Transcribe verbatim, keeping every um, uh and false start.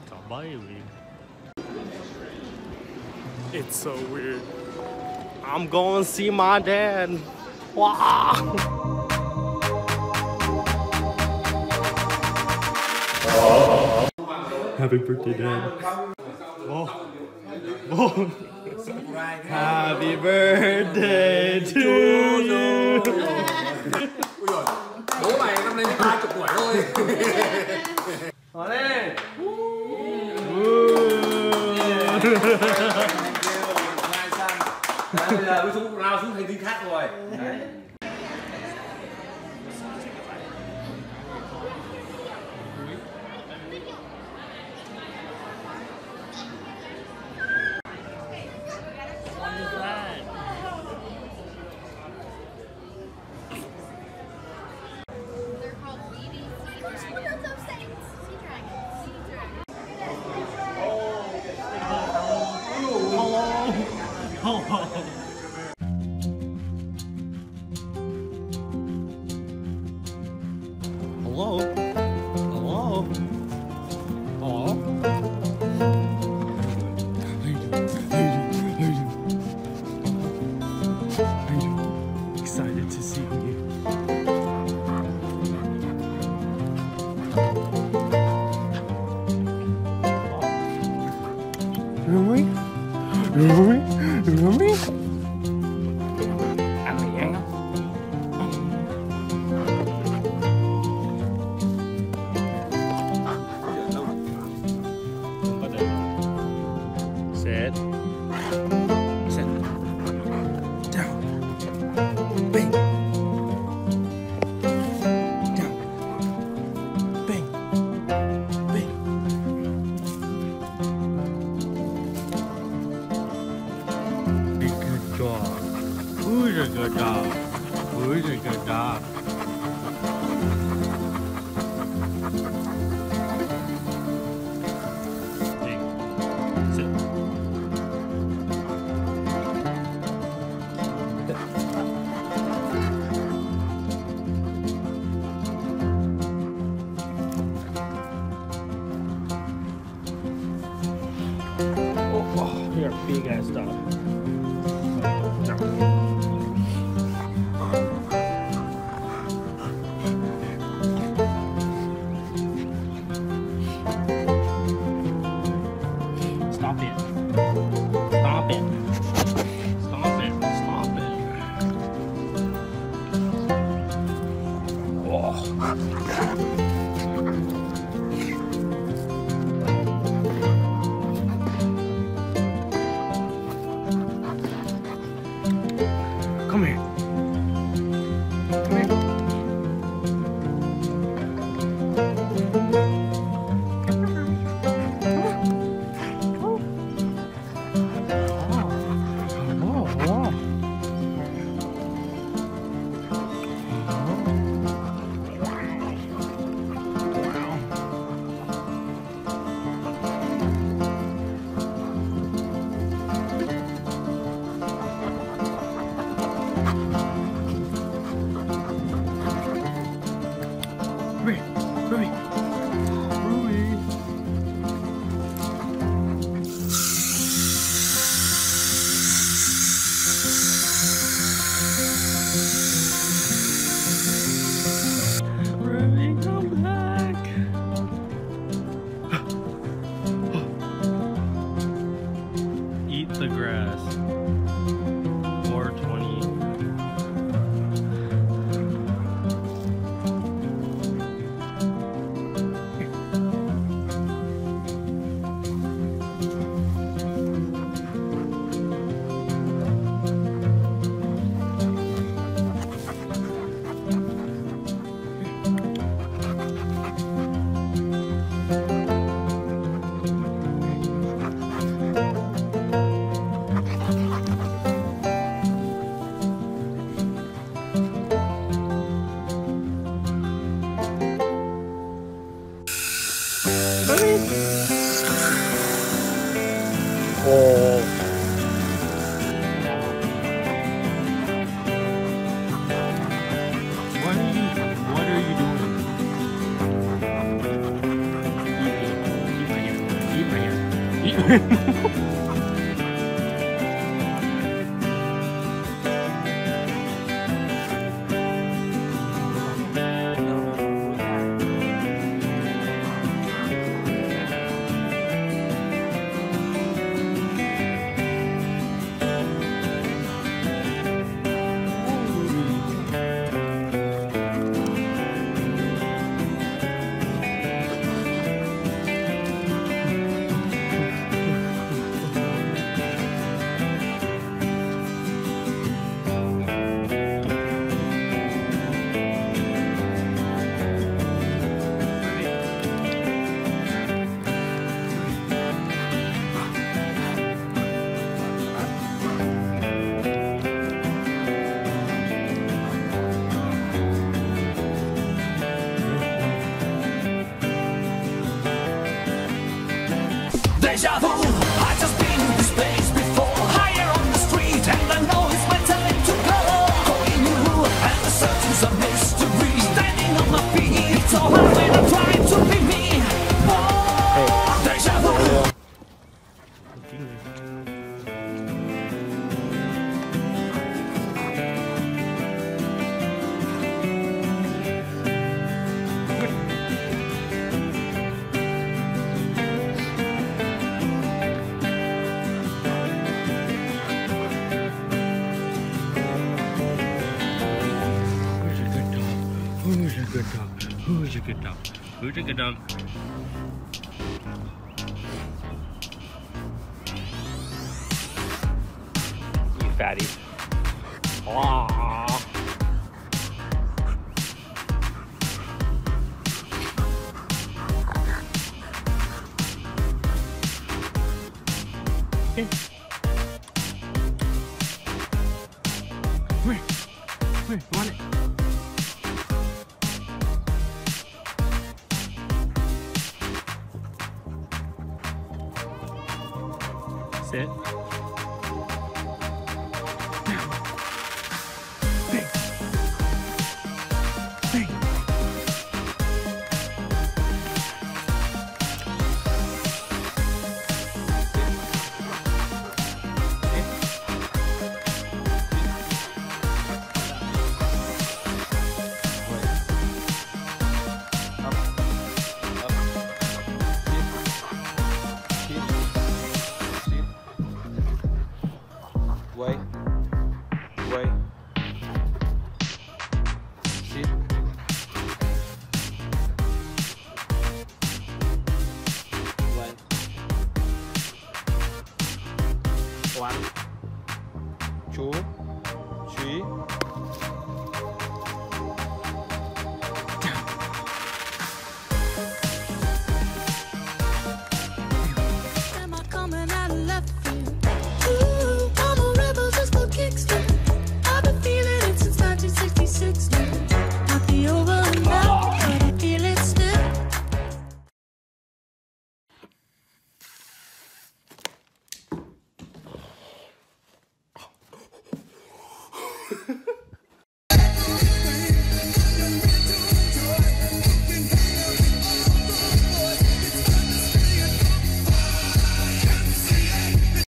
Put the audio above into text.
baby. It's so weird. I'm going to see my dad. Wow. Happy birthday, Dad. Oh. Oh. Happy birthday to you. Bố mày năm nay hai chục tuổi thôi. Hỏi đi. Bây giờ mới xuống lao xuống thành tinh khác rồi. Hello? Hello? Hello? Excited to see you. Remember me? Remember me? Remember me? Ăn mì ăn không? Sit. Sit. Down. Bang. Down. Bang. Bang. Good dog. Who's a good dog? Who's a good dog? Oh, you're a big ass dog. Stop it. Stop it. Stop it. Stop it. Oh. Deja vu, I just been in this place before. Higher on the street, and I know it's my time to go. Calling you, and the search is a mystery. Standing on my feet, it's so hard when I'm trying to be me. Oh, deja vu. Who's a good dog? Who's a good dog? Who's a good dog? You fatty. Aww. Here. Where? Where? You want it? Sit. Bang. Bang. Wait, wait, sit, one, one, two, three. Am I coming out of left field? Ooh, I'm a rebel just for kicks. I've been feeling it since nineteen sixty-six. Might be over and out, but I feel it still.